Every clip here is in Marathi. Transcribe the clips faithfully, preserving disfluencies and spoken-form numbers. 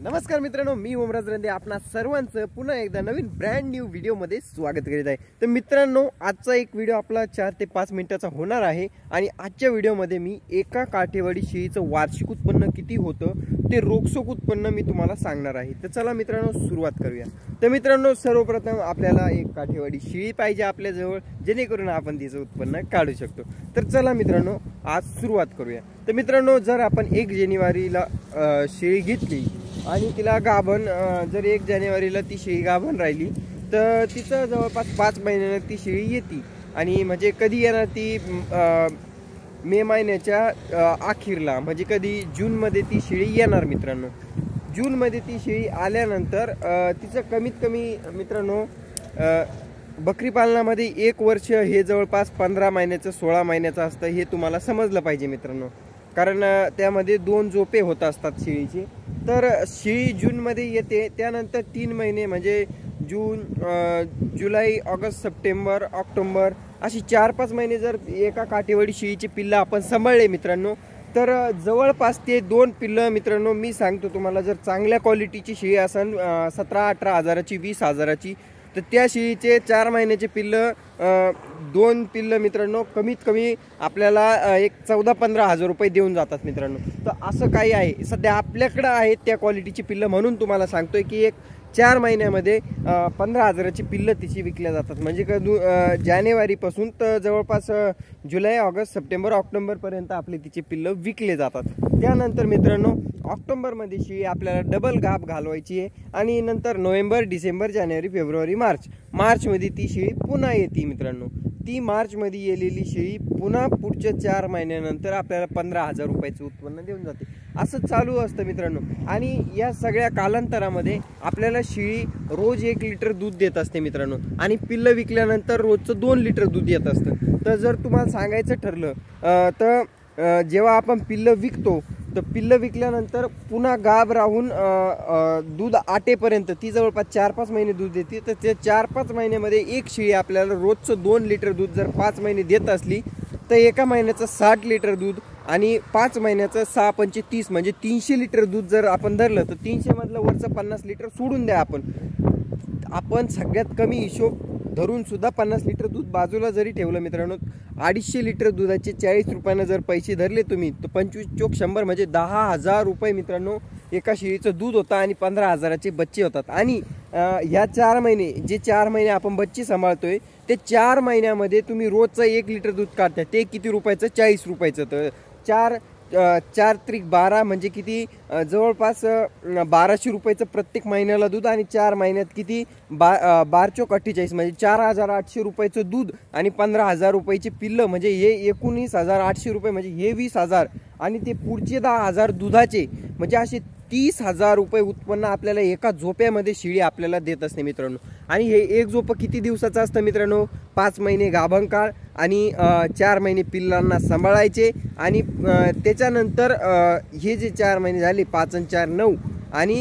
नमस्कार मित्रांनो, मी ओमराज रंदे आपणा सर्वांचं पुन्हा एकदा नवीन ब्रँड न्यू व्हिडिओमध्ये स्वागत करीत आहे। तर मित्रांनो, आजचा एक व्हिडिओ आपला चार ते पाच मिनिटाचा होणार आहे आणि आजच्या व्हिडिओमध्ये मी एका काठेवाडी शेळीचं वार्षिक उत्पन्न किती होतं ते रोखसोक उत्पन्न मी तुम्हाला सांगणार आहे। तर चला मित्रांनो, सुरुवात करूया। तर मित्रांनो, सर्वप्रथम आपल्याला एक काठेवाडी शेळी पाहिजे आपल्या जवळ, जेणेकरून आपण तिचं उत्पन्न काढू शकतो। तर चला मित्रांनो, आज सुरुवात करूया। तर मित्रांनो, जर आपण एक जानेवारीला शेळी घेतली आणि तिला गाभण जर एक जानेवारीला ती शेळी गाभण राहिली तर तिचं जवळपास पाच महिन्यानं ती शेळी येते। आणि म्हणजे कधी येणार ती मे महिन्याच्या अखेरला, म्हणजे कधी जूनमध्ये ती शेळी येणार मित्रांनो। जूनमध्ये ती शेळी आल्यानंतर तिचं कमीत कमी मित्रांनो बकरी पालनामध्ये एक वर्ष हे जवळपास पंधरा महिन्याचं सोळा महिन्याचं असतं, हे तुम्हाला समजलं पाहिजे मित्रांनो। कारण त्यामध्ये दोन झोपे होत असतात शेळीचे। तर शेळी जूनमध्ये येते, त्यानंतर तीन महिने म्हणजे जून जुलै ऑगस्ट सप्टेंबर ऑक्टोबर अशी चार पाच महिने जर एका काठेवाडी शेळीची पिल्लं आपण सांभाळले मित्रांनो, तर जवळपास ते दोन पिल्लं मित्रांनो, मी सांगतो तुम्हाला, जर चांगल्या क्वालिटीची शेळी असेल सतरा अठरा हजाराची वीस हजाराची, तर त्या शेळीचे चार महिन्याचे पिल्लं दोन पिल्लं मित्रांनो कमीत कमी आपल्याला एक चौदा पंधरा हजार रुपये देऊन जातात मित्रांनो। तर असं काही आहे सध्या आपल्याकडं आहेत त्या क्वालिटीची पिल्लं, म्हणून तुम्हाला सांगतोय की एक चार महिन्यामध्ये पंधरा हजाराची पिल्लं तिची विकल्या जातात। म्हणजे का जानेवारीपासून तर जवळपास जुलै ऑगस्ट सप्टेंबर ऑक्टोबरपर्यंत आपले तिचे पिल्लं विकले जातात। त्यानंतर मित्रांनो, ऑक्टोबरमध्ये शेळी आपल्याला डबल गाभ घालवायची आहे आणि नंतर नोव्हेंबर डिसेंबर जानेवारी फेब्रुवारी मार्च मार्चमध्ये ती शेळी पुन्हा येते मित्रांनो। ती मार्चमध्ये येलेली शेळी पुन्हा पुढच्या चार महिन्यानंतर आपल्याला पंधरा हजार रुपयाचं उत्पन्न देऊन जाते। असं चालू असतं मित्रांनो। आणि या सगळ्या कालांतरामध्ये आपल्याला शेळी रोज एक लिटर दूध देत असते मित्रांनो, आणि पिल्लं विकल्यानंतर रोजचं दोन लिटर दूध येत असतं। तर जर तुम्हाला सांगायचं ठरलं तर जेव्हा आपण पिल्लं विकतो तर पिल्लं विकल्यानंतर पुन्हा गाभ राहून दूध आटेपर्यंत ती जवळपास चार पाच महिने दूध देते। तर ते चार पाच महिन्यामध्ये एक शेळी आपल्याला रोजचं दोन लिटर दूध जर पाच महिने देत असली तर एका महिन्याचं साठ लिटर दूध आणि पाच महिन्याचं सहा पंचे तीस म्हणजे तीनशे लिटर दूध जर आपण धरलं तर तीनशे मधलं वरचं पन्नास लिटर सोडून द्या। आपण आपण सगळ्यात कमी हिशोब धरून सुद्धा पन्नास लिटर दूध बाजूला जरी ठेवलं मित्रांनो, अडीचशे लिटर दुधाचे चाळीस रुपयानं जर पैसे धरले तुम्ही, तर पंचवीस चोक शंभर म्हणजे दहा हजार रुपये मित्रांनो एका शेळीचं दूध होतं आणि पंधरा हजाराचे बच्चे होतात। आणि ह्या चार महिने जे चार महिने आपण बच्चे सांभाळतोय ते चार महिन्यामध्ये तुम्ही रोजचं एक लिटर दूध काढता, ते किती रुपयाचं? चाळीस रुपयाचं। तर चार चार त्रिक बारा म्हणजे किती? जवळपास बाराशे रुपयाचं प्रत्येक महिन्याला दूध, आणि चार महिन्यात किती? बा बार चोक अठ्ठेचाळीस म्हणजे चार हजार आठशे रुपयाचं दूध आणि पंधरा हजार रुपयाची पिल्लं, म्हणजे हे एकोणीस हजार आठशे रुपये म्हणजे हे वीस हजार, आणि ते पुढचे दहा हजार दुधाचे, म्हणजे असे तीस हजार रुपये उत्पन्न आपल्याला एका झोप्यामध्ये शेळी आपल्याला देत असते मित्रांनो। आणि हे एक झोप किती दिवसाचं असतं मित्रांनो? पाच महिने गाभण काळ आणि चार महिने पिल्लांना सांभाळायचे, आणि त्याच्यानंतर हे जे चार महिने झाले पाच आणि चार नऊ, आणि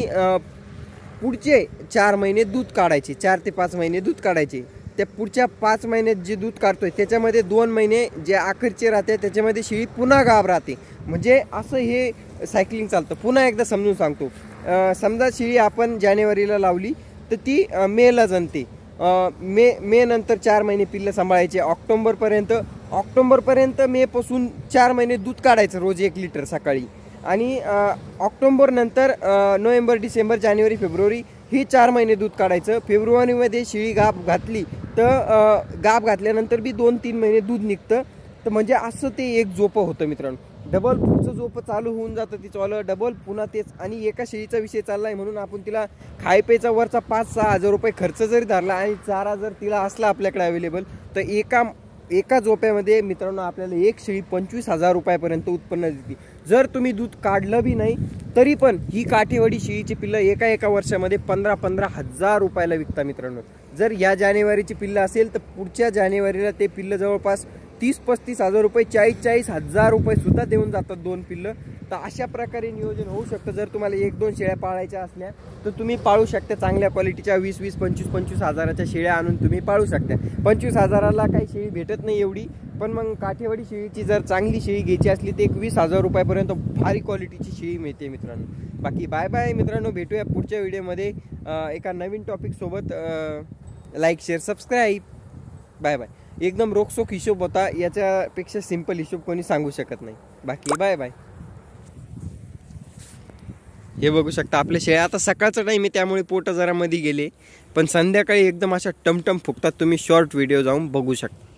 पुढचे चार महिने दूध काढायचे, चार ते पाच महिने दूध काढायचे। त्या पुढच्या पाच महिन्यात जे दूध काढतोय त्याच्यामध्ये दोन महिने जे अखेरचे राहते त्याच्यामध्ये शेळी पुन्हा गाभ राहते। म्हणजे असं हे सायकलिंग चालतं। पुन्हा एकदा समजून सांगतो, समजा शेळी आपण जानेवारीला लावली तर ती मेला जणते, मे मे नंतर चार महिने पिल्लं सांभाळायचे ऑक्टोबरपर्यंत, ऑक्टोबरपर्यंत मे पासून चार महिने दूध काढायचं रोज एक लिटर सकाळी, आणि ऑक्टोबर नंतर नोव्हेंबर डिसेंबर जानेवारी फेब्रुवारी ही चार महिने दूध काढायचं। फेब्रुवारीमध्ये शेळी गाभ घातली तर गाभ घातल्यानंतर बी दोन तीन महिने दूध निघतं। तर म्हणजे असं ते एक झोपं होतं मित्रांनो। डबल पुढचं झोपं चालू होऊन जातं तिचं आलं डबल पुन्हा तेच। आणि एका शेळीचा विषय चालला आहे म्हणून आपण तिला खायपेचा वरचा पाच सहा हजार रुपये खर्च जरी धरला आणि चारा जर तिला असला आपल्याकडे अवेलेबल, तर एका एका झोप्यामध्ये मित्रांनो आपल्याला एक शेळी पंचवीस हजार रुपयापर्यंत उत्पन्न देते। जर तुम्ही दूध काढलं बी नाही तरी पण ही काठेवाडी शेळीची पिल्लं एका एका वर्षामध्ये पंधरा पंधरा हजार रुपयाला विकता मित्रांनो। जर या जानेवारीची पिल्लं असेल तर पुढच्या जानेवारीला ते पिल्लं जवळपास तीस पस्तीस हजार रुपये चाळीस चाळीस हजार रुपये सुद्धा देऊन जातात दोन पिल्लं. तर अशा प्रकारे नियोजन होऊ शकतं. जर तुम्हाला एक दोन शेळ्या पाळायच्या असल्या तर तुम्ही पाळू शकता. चांगल्या क्वालिटीच्या वीस वीस पंचवीस पंचवीस हजाराच्या शेळ्या आणून तुम्ही पाळू शकता. पंचवीस हजाराला काही शेळी भेटत नाही एवढी, पण मग काठेवाडी शेळीची जर चांगली शेळी घ्यायची असली तर एक वीस हजार रुपयापर्यंत भारी क्वालिटीची शेळी मिळते मित्रांनो. बाकी बाय बाय मित्रांनो, भेटूया पुढच्या व्हिडिओमध्ये एका नवीन टॉपिकसोबत. Like share subscribe. Bye bye. एकदम रोखसोख हिशोब होता, याच्यापेक्षा सिंपल हिशोब कोणी सांगू शकत नाही. बाकी बाय बाय. हे बघू शकता आपल्या शेळ्या. आता सकाळचा टाईम आहे त्यामुळे पोट जरा मध्ये गेले, पण संध्याकाळी एकदम अशा टमटम फुगतात. तुम्ही शॉर्ट व्हिडिओ जाऊन बघू शकता.